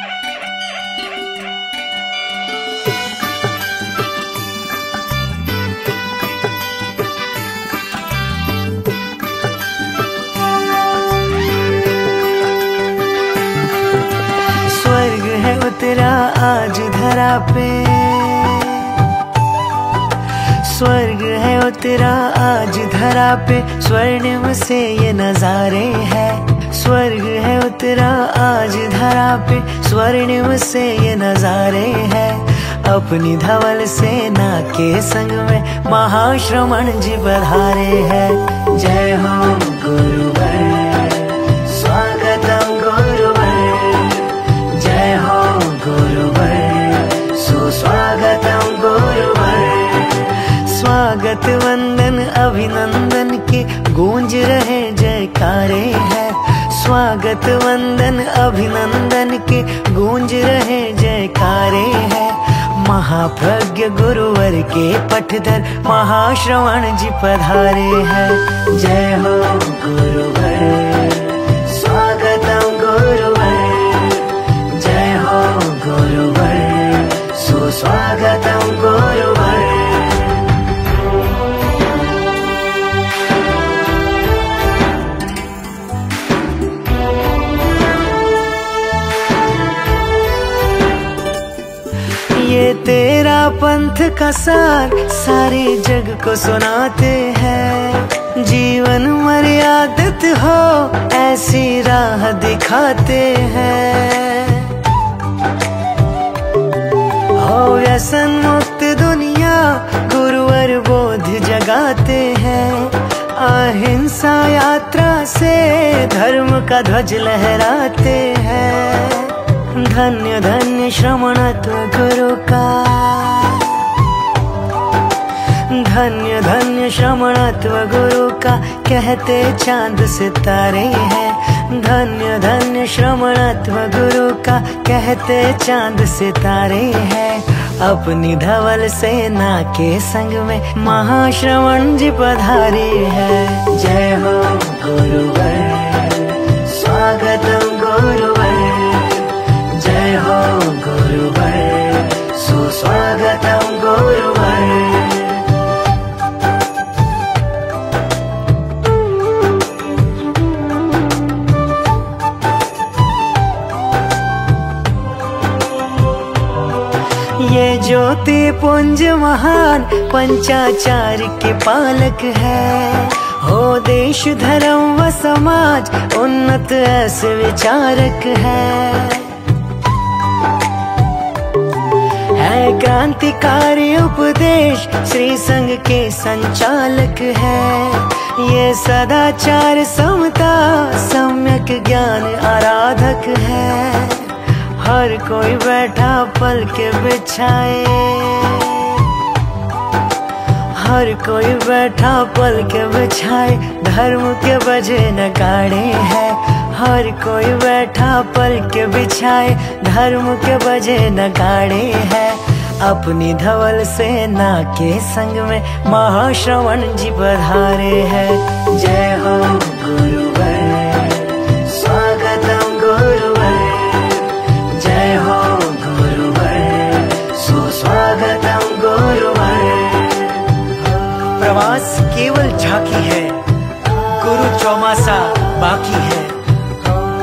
स्वर्ग है उतरा आज धरा पे, स्वर्ग है उतरा आज धरा पे, स्वर्णिम से ये नजारे हैं। स्वर्ग है उतरा आज धरा पे, स्वर्णिम से ये नजारे हैं। अपनी धवल सेना के संग में महाश्रमण जी पधारे हैं। जय हो गुरुवर, स्वागतम गुरुवर, जय हो गुरुवर, सुस्वागतम गुरुवर। स्वागत वंदन अभिनंदन के गूंज रहे जयकारे हैं। स्वागत वंदन अभिनंदन के गूंज रहे जयकारे हैं। महाप्रज्ञ गुरुवर के पठधर महाश्रवण जी पधारे हैं। जय हो गुरुवर, स्वागतम गुरुवर, जय हो गुरुवर, सुस्वागतम गुरुवर। ये तेरा पंथ का सार सारे जग को सुनाते हैं। जीवन मर्यादित हो ऐसी राह दिखाते हैं। हो व्यसन मुक्त दुनिया गुरुवर बोध जगाते हैं। अहिंसा यात्रा से धर्म का ध्वज लहराते हैं। धन्य धन्य श्रमणत्व गुरु का, धन्य धन्य श्रमणत्व गुरु का, कहते चांद सितारे हैं। धन्य धन्य श्रमणत्व गुरु का, कहते चांद सितारे हैं। अपनी धवल सेना के संग में महाश्रवण जी पधारे हैं। जय हो गुरुवर, स्वागतम गुरुवर, जय हो गुरुवर, सुस्वागतम गुरुवर। ये ज्योति पुंज महान पंचाचार के पालक है। हो देश धर्म व समाज उन्नत ऐसे विचारक है। क्रांतिकारी उपदेश श्री संघ के संचालक है। ये सदाचार समता सम्यक ज्ञान आराधक है। हर कोई बैठा पल के बिछाए, हर कोई बैठा पल के बिछाए, धर्म के बजे नगाड़े हैं। हर कोई बैठा पल के बिछाए, धर्म के बजे नगाड़े हैं। अपनी धवल सेना के संग में महाश्रवण जी पधारे हैं। जय हो गुरुवर, स्वागतम गुरुवर, जय हो गुरुवर, सुस्वागतम गुरुवर। प्रवास केवल झांकी है, गुरु चौमासा बाकी है।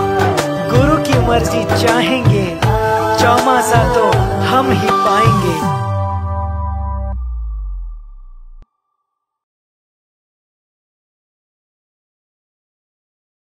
गुरु की मर्जी चाहेंगे, चौमासा तो हम ही पाएंगे।